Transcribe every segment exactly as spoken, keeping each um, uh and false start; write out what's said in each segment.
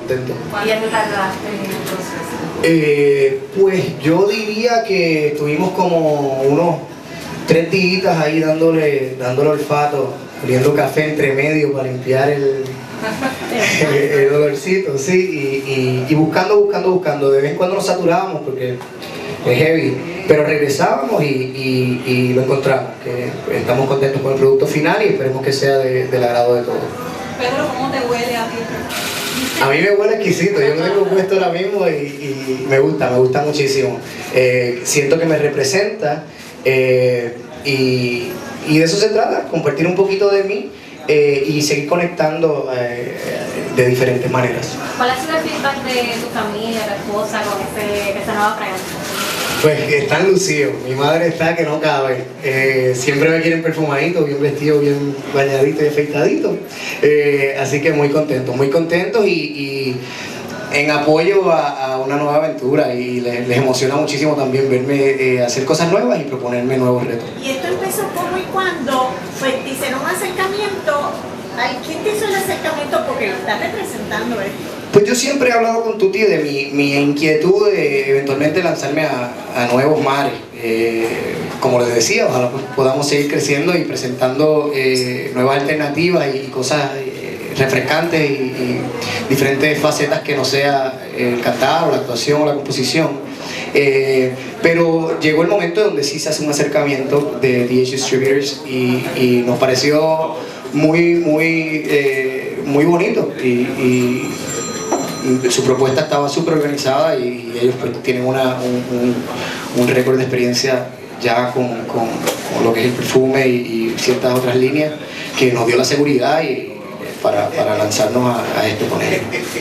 contento. ¿Cuánto te tardaste en el proceso? Eh, pues yo diría que estuvimos como unos tres días ahí dándole, dándole olfato, oliendo café entre medio para limpiar el, el, el olorcito, sí, y, y, y buscando, buscando, buscando. De vez en cuando nos saturábamos porque es heavy, pero regresábamos y, y, y lo encontramos, que estamos contentos con el producto final y esperemos que sea de, del agrado de todos. Pedro, ¿cómo te huele a ti? A mí me huele exquisito, yo lo tengo puesto ahora mismo y, y me gusta, me gusta muchísimo. Eh, siento que me representa eh, y, y de eso se trata, compartir un poquito de mí eh, y seguir conectando eh, de diferentes maneras. ¿Cuál ha sido el feedback de tu familia, tu esposa con ese, esa nueva fragancia? Pues están lucidos, mi madre está que no cabe, eh, siempre me quieren perfumadito, bien vestido, bien bañadito y afeitadito, eh, así que muy contentos, muy contentos y, y en apoyo a, a una nueva aventura y les, les emociona muchísimo también verme eh, hacer cosas nuevas y proponerme nuevos retos. ¿Y esto empezó cómo y cuándo? Pues te hicieron un acercamiento. Ay, ¿quién te hizo el acercamiento? Porque lo estás representando esto. Pues yo siempre he hablado con Tuti de mi, mi inquietud de eventualmente lanzarme a, a nuevos mares. Eh, como les decía, ojalá pues podamos seguir creciendo y presentando eh, nuevas alternativas y cosas eh, refrescantes y, y diferentes facetas que no sea el cantar o la actuación o la composición. Eh, pero llegó el momento donde sí se hace un acercamiento de D H Distributors y, y nos pareció muy, muy, eh, muy bonito y, y su propuesta estaba súper organizada y ellos pues, tienen una, un, un, un récord de experiencia ya con, con, con lo que es el perfume y, y ciertas otras líneas que nos dio la seguridad y, para, para lanzarnos a, a esto con ellos.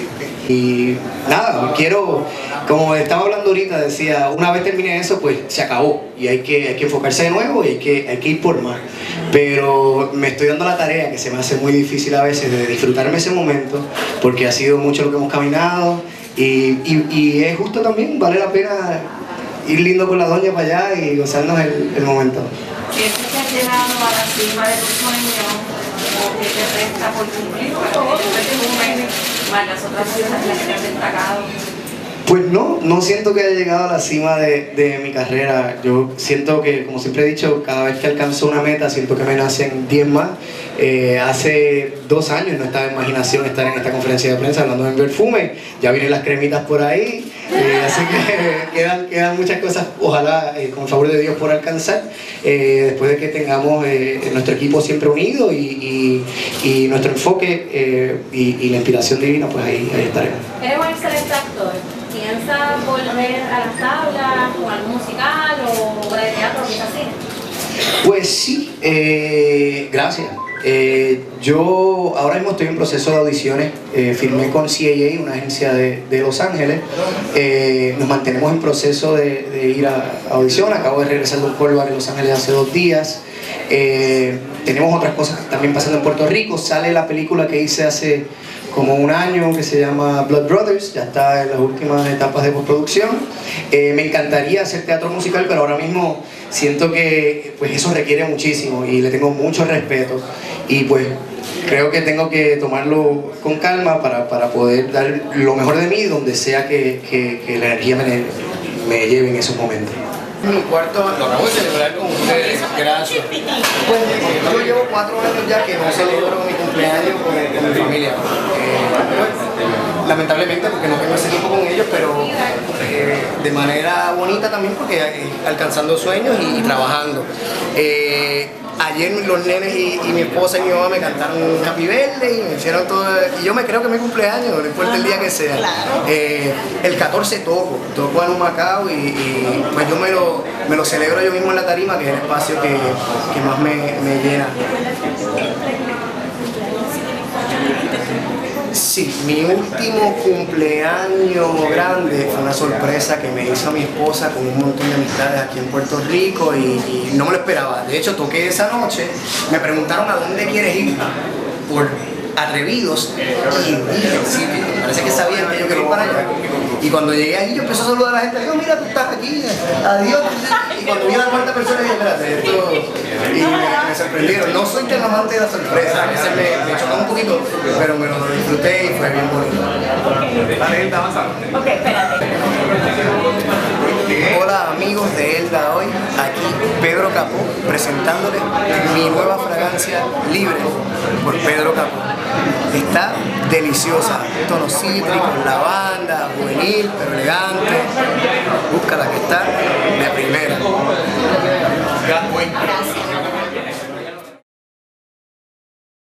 Y nada, quiero, como estaba hablando ahorita, decía, una vez termine eso, pues se acabó y hay que, hay que enfocarse de nuevo y hay que, hay que ir por más. Pero me estoy dando la tarea, que se me hace muy difícil a veces, de disfrutarme ese momento, porque ha sido mucho lo que hemos caminado y, y, y es justo también, vale la pena ir lindo con la doña para allá y gozarnos el, el momento. ¿Sientes que has llegado a la cima de tus sueños o que te resta por cumplir todo este perfume más las otras cosas en las que te has destacado? Pues no, no siento que haya llegado a la cima de, de mi carrera. Yo siento que, como siempre he dicho, cada vez que alcanzo una meta, siento que me nacen diez más. Eh, hace dos años no estaba en imaginación estar en esta conferencia de prensa hablando de perfume. Ya vienen las cremitas por ahí, eh, así que quedan, quedan muchas cosas, ojalá, eh, con el favor de Dios, por alcanzar. Eh, después de que tengamos eh, nuestro equipo siempre unido y, y, y nuestro enfoque eh, y, y la inspiración divina, pues ahí, ahí estaremos. ¿Eres un excelente actor? ¿Piensas volver a las tablas o algo musical o obra de teatro o quizás cine? Pues sí, eh, gracias. Eh, yo ahora mismo estoy en proceso de audiciones, eh, firmé con C A A, una agencia de, de Los Ángeles, eh, nos mantenemos en proceso de, de ir a, a audición, acabo de regresar de un callback en Los Ángeles hace dos días, eh, tenemos otras cosas también pasando en Puerto Rico, sale la película que hice hace como un año que se llama Blood Brothers, ya está en las últimas etapas de postproducción. Eh, me encantaría hacer teatro musical, pero ahora mismo siento que pues, eso requiere muchísimo y le tengo mucho respeto y pues creo que tengo que tomarlo con calma para, para poder dar lo mejor de mí donde sea que, que, que la energía me, me lleve en esos momentos. Mi cuarto, lo acabo de celebrar con ustedes, gracias. Pues yo llevo cuatro años ya que no celebro mi cumpleaños con, con mi familia. Eh, pues, lamentablemente porque no tengo ese tiempo con ellos, pero eh, de manera bonita también porque eh, alcanzando sueños y, y trabajando. Eh, Ayer los nenes y, y mi esposa y mi mamá me cantaron un Happy Birthday y me hicieron todo, y yo me creo que es mi cumpleaños, no importa el día que sea. Eh, el catorce toco, toco en un Macao y, y pues yo me lo, me lo celebro yo mismo en la tarima, que es el espacio que, que más me, me llena. Sí, mi último cumpleaños grande fue una sorpresa que me hizo mi esposa con un montón de amistades aquí en Puerto Rico y, y no me lo esperaba. De hecho, toqué esa noche, me preguntaron a dónde quieres ir por atrevidos y dije, sí, parece que sabían que yo quería ir para allá. Y cuando llegué allí, yo empecé a saludar a la gente, digo, mira, tú estás aquí, adiós. Y cuando vi a la cuarta persona, dije, espérate, esto... Y me, me sorprendieron. No soy tan amante de la sorpresa, a veces me, me chocó un poquito, pero me lo disfruté y fue bien bonito. Ok, espérate. Hola amigos de Elda Hoy, aquí Pedro Capó presentándoles mi nueva fragancia Libre por Pedro Capó. Está deliciosa, tonos cítricos, lavanda, juvenil, pero elegante.